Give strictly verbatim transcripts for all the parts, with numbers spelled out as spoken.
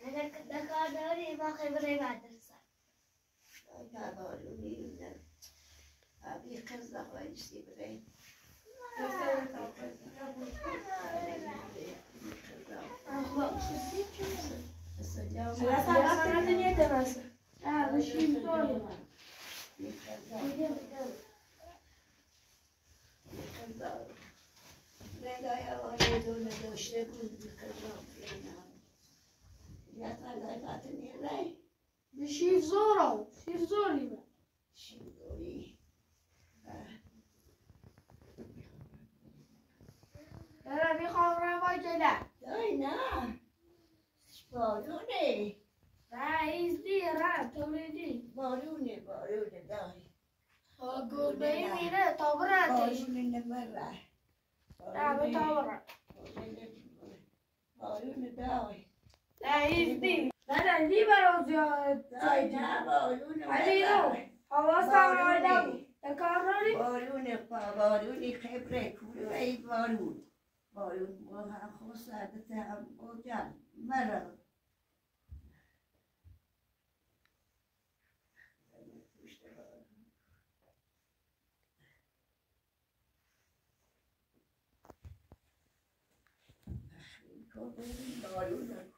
اگر کار داری ما خبره مدرسه تبارونی نه ابی قصد خواهیشتی برای لا سبعة ثمانية دراسة اه مش يمتوني ندای آقای دونه داشته بود بخزام یا تلای بطنی رای بشيف زورو شيف زوري بقى شیدوری يلا بيخاف رمى كده دای نه بارونه رئيس دي رأى توليدي بارونه بارونه دای قول بي ميرا طبراتش بارونه نمره لا بطبرة بارونه دای رئيس دي لا دي بروز يا دای نه بارونه عليلو حواسا رايدم تكرري بارونه بارونه خبره کوره ای بارون بارون با هم خوصه هم بودن مرا بارون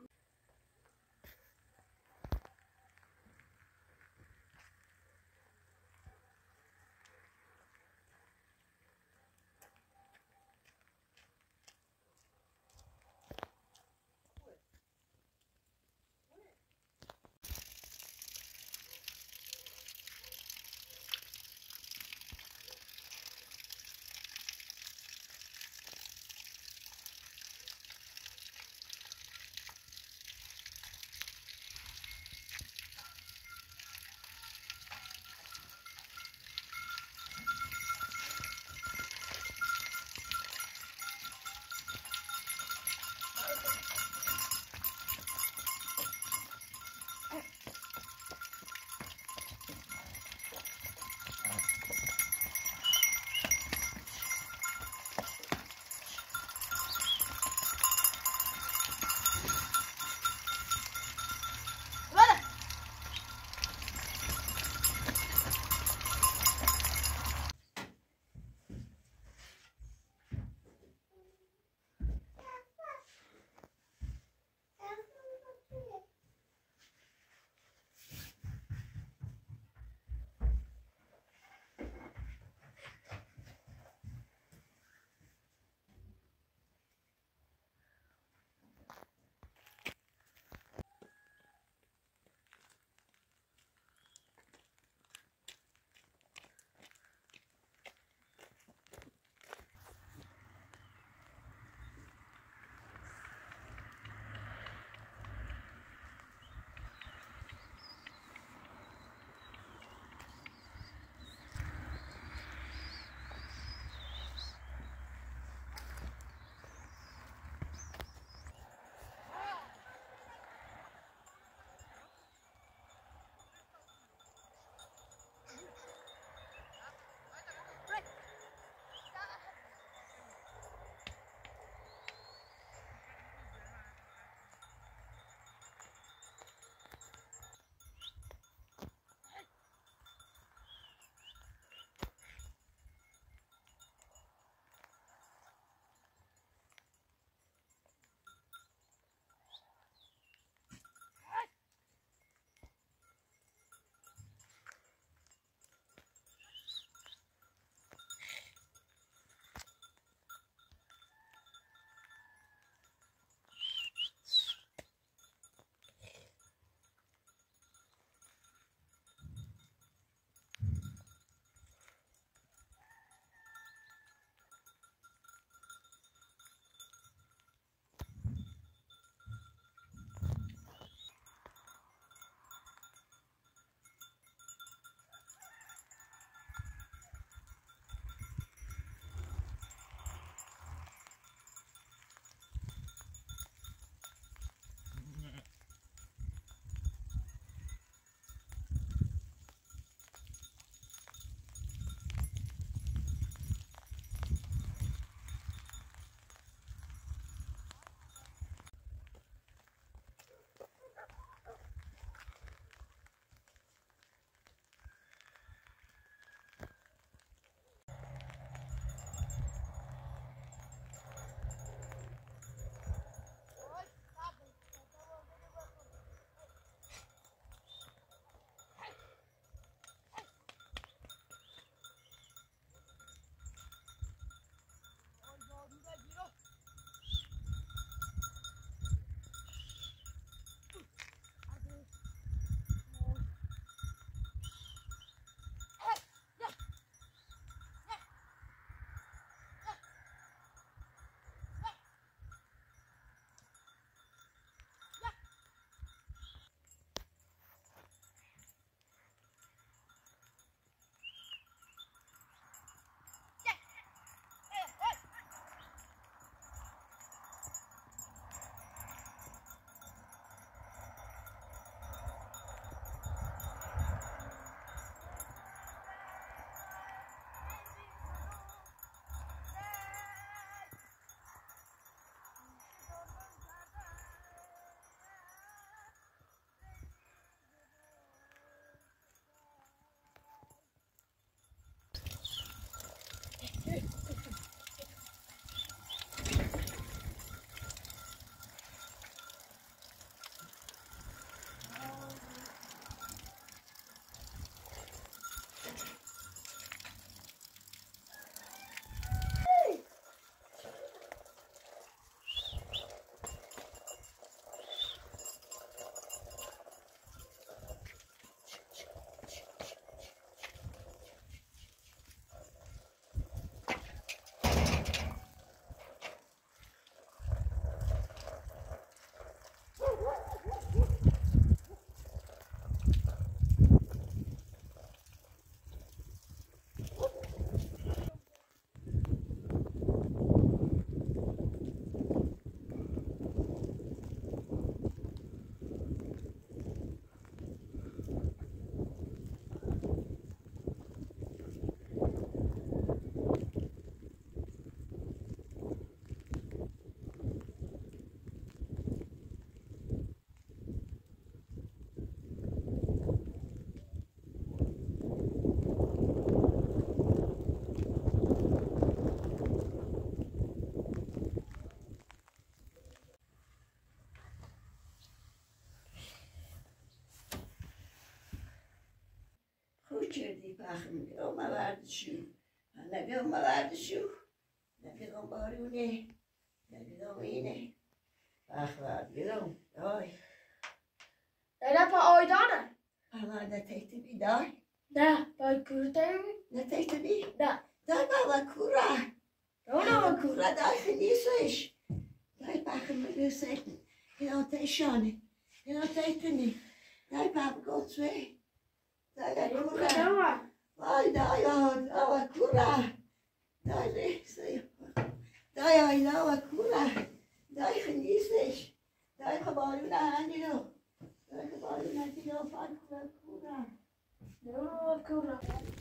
دی پخم بیرم موردشو نگم موردشو نگم بارونه نگم اینه پخورد بیرم دای نه پا آیدانه اما نتیت بی دای نه پای کورته بی نتیت بی نه دای بابا کوره اونو بابا کوره دای خنیسش دای پخم بیرسید اینا تیشانه اینا تیتنی دای بابا گوتوه دای کوره وای دای آوا کوره دای ریسه دای آوا کوره دای خنیسش دای خبارون هنگی رو دای خبارون هنگی رو پای کوره کوره اونو کوره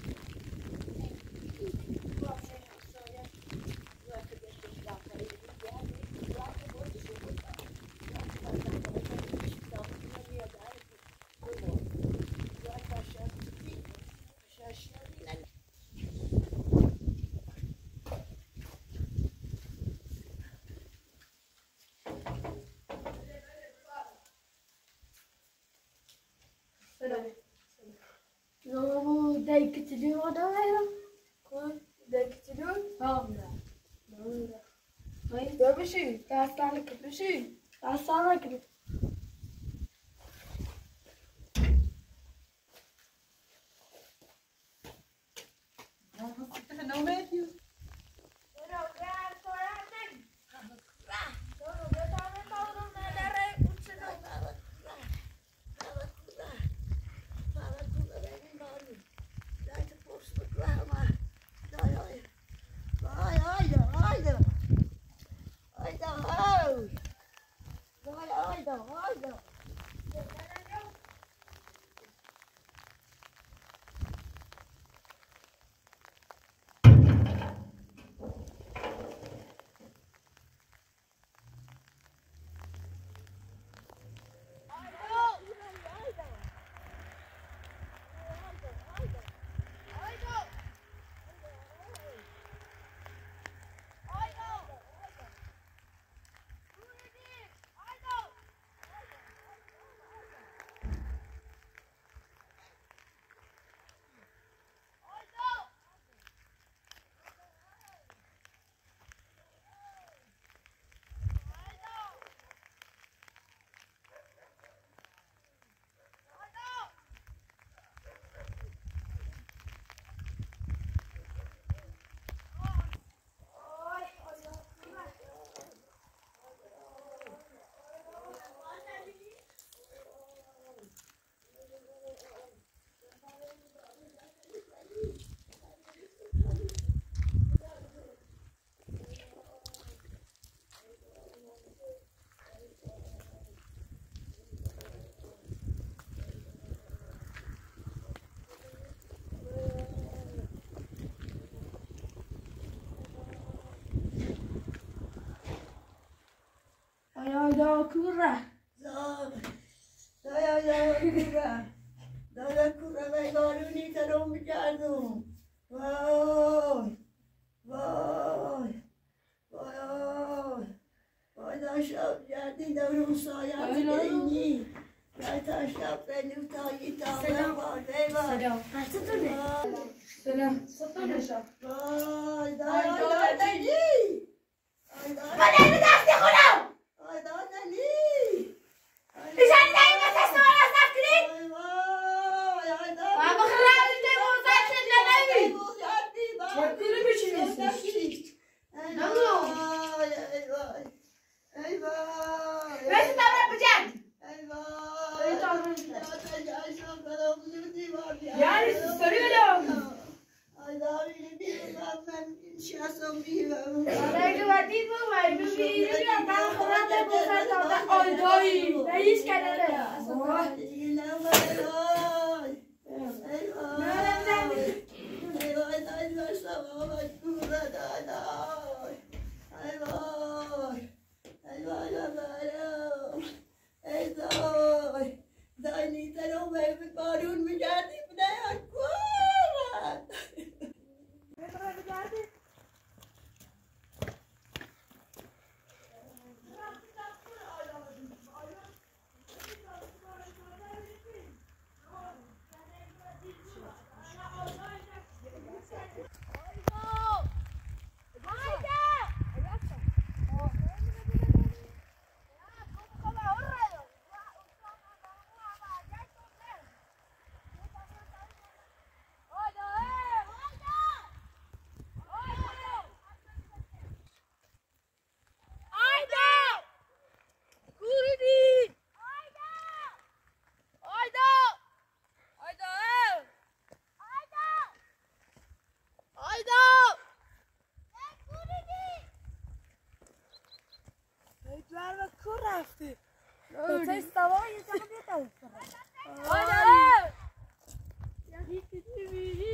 Nou, denk je te doen wat dan eigenlijk? Goed, denk je te doen? Oh, nee. Nee, dat is u. Daar sta ik op, is u. Daar sta ik op. Wat zit er nou met je? Ja, kurra. Zor. Daya daya kura. Daya kura ve garuni tarom kardum. Vay. Vay. Vay. Vay taşap geldi davrum sayat gelini. Vay taşap benim tayi tağla var. Eyvah. Selam. Nasıl ne? Selam. Satın ne şap? Vay daya daya daya. Ay daya. Bana ne dersi kulağım? Ay daya daya. İşte neyin mesajı var asaf kırık? Ay vay. Ay daya. Baba kırık işte bu zaten ne nevi? Çok kuru biçimiyorsun. Ne oldu? Ay eyvah. Eyvah. Nasıl davranacağım? Eyvah. Öyle davranacağım. Yani Yani soruyorum. Ay daha öyle bir ben şahsım bilmem. Belki var değil mi? Var mı? Bir yürüyor. Ben Fırat'la bu saatte ay dayı. Ne iş kenarı? Eyvah. Eyvah. Nereden? Eyvah. Eyvah. Sabah kura da da. Eyvah. Eyvah. Eyvah. Eyvah. Dani tarom ev barun mi geldi mi ne akvara. Ne kadar geldi? رفته تو سوار یه جمعه بیاد آره یکی دیویدی